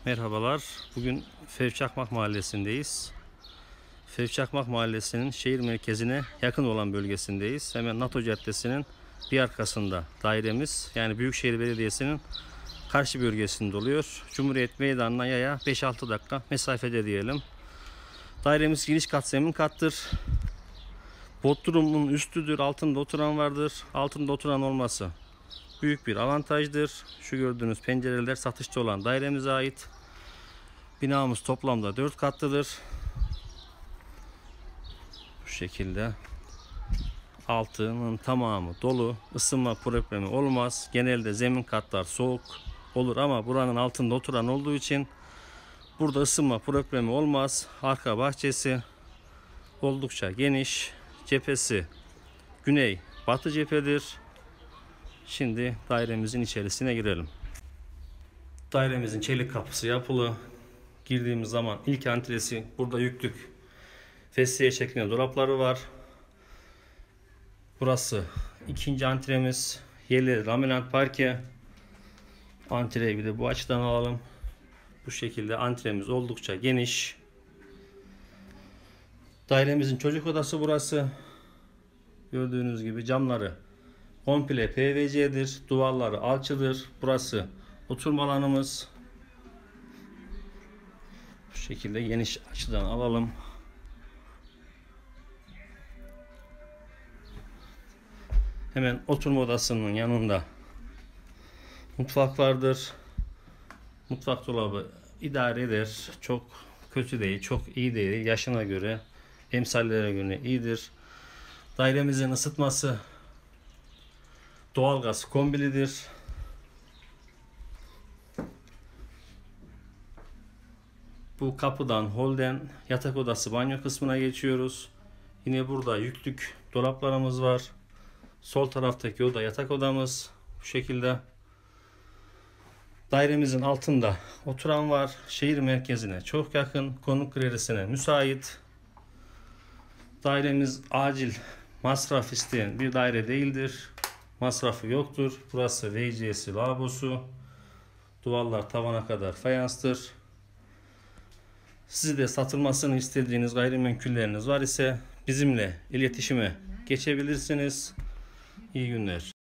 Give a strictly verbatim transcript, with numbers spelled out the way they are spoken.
Merhabalar. Bugün Fevçakmak Mahallesi'ndeyiz. Fevçakmak Mahallesi'nin şehir merkezine yakın olan bölgesindeyiz. Hemen NATO Caddesi'nin bir arkasında dairemiz. Yani Büyükşehir Belediyesi'nin karşı bölgesinde oluyor. Cumhuriyet Meydanı'na yaya beş altı dakika mesafede diyelim. Dairemiz geniş kat, zemin kattır. Bodrumun üstüdür. Altında oturan vardır. Altında oturan olması büyük bir avantajdır. Şu gördüğünüz pencereler satışta olan dairemize ait. Binamız toplamda dört katlıdır. Bu şekilde. Altının tamamı dolu. Isınma problemi olmaz. Genelde zemin katlar soğuk olur ama buranın altında oturan olduğu için burada ısınma problemi olmaz. Arka bahçesi oldukça geniş. Cephesi güney batı cephedir. Şimdi dairemizin içerisine girelim. Dairemizin çelik kapısı yapılı. Girdiğimiz zaman ilk antresi, burada yüklük fesliye şeklinde dolapları var. Burası ikinci antremiz. Yerleri laminat parke. Antreyi bir de bu açıdan alalım. Bu şekilde antremiz oldukça geniş. Dairemizin çocuk odası burası. Gördüğünüz gibi camları komple P V C'dir. Duvarları alçıdır. Burası oturma alanımız. Bu şekilde geniş açıdan alalım. Hemen oturma odasının yanında mutfak vardır. Mutfak dolabı idare eder. Çok kötü değil, çok iyi değil. Yaşına göre, emsallere göre iyidir. Dairemizin ısıtması doğalgaz kombilidir. Bu kapıdan, holden yatak odası, banyo kısmına geçiyoruz. Yine burada yüklük dolaplarımız var. Sol taraftaki oda yatak odamız. Bu şekilde. Dairemizin altında oturan var. Şehir merkezine çok yakın. Konuk kredisine müsait. Dairemiz acil masraf isteyen bir daire değildir. Masrafı yoktur. Burası V C'si, lavabosu. Duvarlar tavana kadar fayanstır. Siz de satılmasını istediğiniz gayrimenkulleriniz var ise bizimle iletişime geçebilirsiniz. İyi günler.